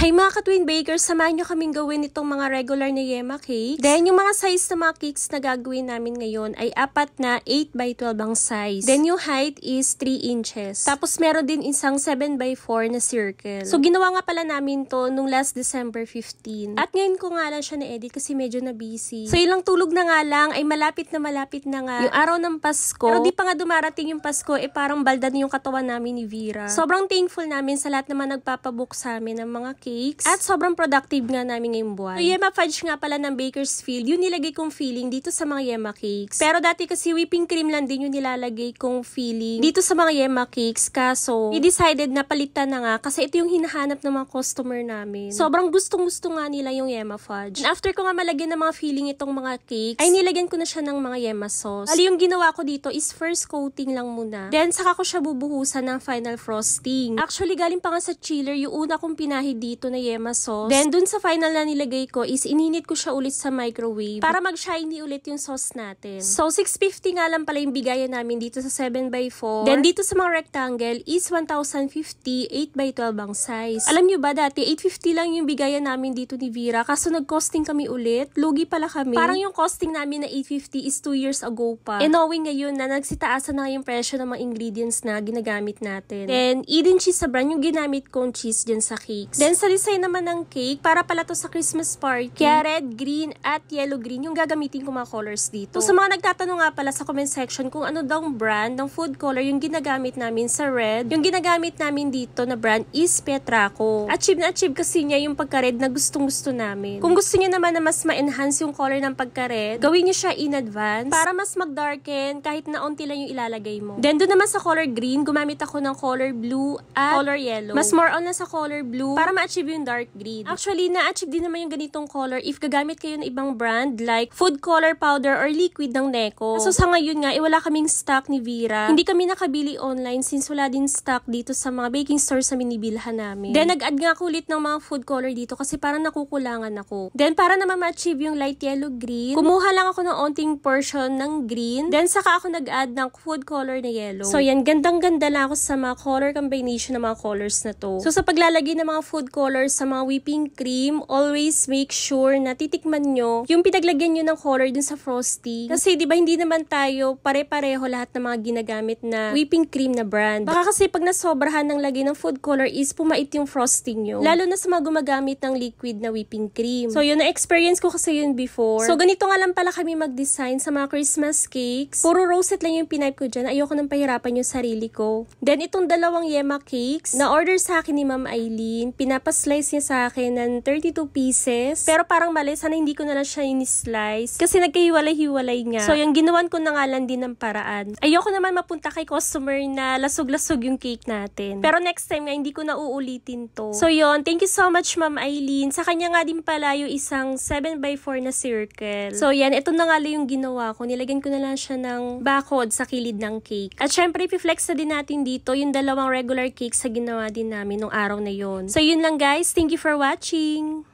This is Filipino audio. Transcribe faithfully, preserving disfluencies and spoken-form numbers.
Hi mga ka-twin bakers, samahan nyo kaming gawin itong mga regular na yema cakes. Then yung mga size na mga cakes na gagawin namin ngayon ay apat na eight by twelve ang size. Then yung height is three inches. Tapos meron din isang seven by four na circle. So ginawa nga pala namin to nung last December fifteenth. At ngayon ko nga lang siya na-edit kasi medyo na busy. So ilang tulog na nga lang ay malapit na malapit na nga yung araw ng Pasko. Pero di pa nga dumarating yung Pasko, eh parang balda na yung katawan namin ni Vera. Sobrang thankful namin sa lahat naman nagpapabook sa amin ng mga cakes. At sobrang productive nga namin ngayong buwan. So, Yema Fudge nga pala ng Bakersfield, yung nilagay kong filling dito sa mga Yema cakes. Pero dati kasi whipping cream lang din yung nilalagay kong filling dito sa mga Yema cakes. Kaso, i-decided na palitan na nga kasi ito yung hinahanap ng mga customer namin. Sobrang gustong-gusto nga nila yung Yema Fudge. And after ko nga malagyan ng mga filling itong mga cakes, ay nilagyan ko na siya ng mga Yema sauce. Ali, yung ginawa ko dito is first coating lang muna. Then, saka ko siya bubuhusan ng final frosting. Actually, galing pa nga sa chiller yung una kong pinahid dito na Yema sauce. Then, dun sa final na nilagay ko is ininit ko siya ulit sa microwave para mag-shiny ulit yung sauce natin. So, six fifty nga lang pala yung bigayan namin dito sa seven by four. Then, dito sa mga rectangle is one thousand fifty, eight by twelve ang size. Alam nyo ba, dati eight fifty lang yung bigayan namin dito ni Vera. Kaso nag-costing kami ulit. Lugi pala kami. Parang yung costing namin na eight fifty is two years ago pa. And knowing ngayon na nagsitaasan na yung presyo ng mga ingredients na ginagamit natin. Then, Eden cheese sa brand yung ginamit kong cheese dyan sa cakes. Then, sa design naman ng cake, para pala to sa Christmas party. Kaya red, green, at yellow green yung gagamitin ko mga colors dito. So, sa mga nagtatanong nga pala sa comment section kung ano daw brand ng food color yung ginagamit namin sa red, yung ginagamit namin dito na brand is Petraco. Achieve na achieve kasi niya yung pagka-red na gustong-gusto namin. Kung gusto niya naman na mas ma-enhance yung color ng pagka-red, gawin niyo siya in advance para mas mag-darken kahit na onti lang yung ilalagay mo. Then, doon naman sa color green, gumamit ako ng color blue at color yellow. Mas more on na sa color blue para ma-achieve yung dark green. Actually, na-achieve din naman yung ganitong color if gagamit kayo ng ibang brand like food color powder or liquid ng Neko. So sa ngayon nga, eh, wala kaming stock ni Vera. Hindi kami nakabili online since wala din stock dito sa mga baking stores na binibilhan namin. Then nag-add nga ako ulit ng mga food color dito kasi parang nakukulangan ako. Then para naman ma-achieve yung light yellow green, kumuha lang ako ng onting portion ng green. Then saka ako nag-add ng food color na yellow. So yan, gandang-ganda lang ako sa mga color combination ng mga colors na to. So sa paglalagay ng mga food colors sa mga whipping cream, always make sure na titikman nyo yung pinaglagyan nyo ng color dun sa frosting. Kasi di ba hindi naman tayo pare-pareho lahat ng mga ginagamit na whipping cream na brand. Baka kasi pag nasobrahan ng lagay ng food color is pumait yung frosting nyo. Lalo na sa mga gumagamit ng liquid na whipping cream. So yun, na-experience ko kasi yun before. So ganito nga lang pala kami mag-design sa mga Christmas cakes. Puro roasted lang yung pinipe ko dyan. Ayoko nang pahirapan yung sarili ko. Then itong dalawang Yema cakes, na-order sa akin ni Ma'am Eileen. Pinapaslice niya sa akin ng thirty-two pieces. Pero parang mali, sana hindi ko na lang siya in-slice. Kasi nagkahiwalay-hiwalay nga. So yung ginawan ko na nga lang din ng paraan. Ayoko naman mapunta kay customer na lasog-lasog yung cake natin. Pero next time nga, hindi ko na uulitin to. So yun, thank you so much Ma'am Eileen. Sa kanya nga din pala yung isang seven by four na circle. So yan, ito na nga lang yung ginawa ko. Nilagyan ko na lang siya ng bakod sa kilid ng cake. At syempre, i-flex na din natin dito yung dalawang regular cakes sa ginawa din namin nung araw na yon. So yun lang guys, thank you for watching!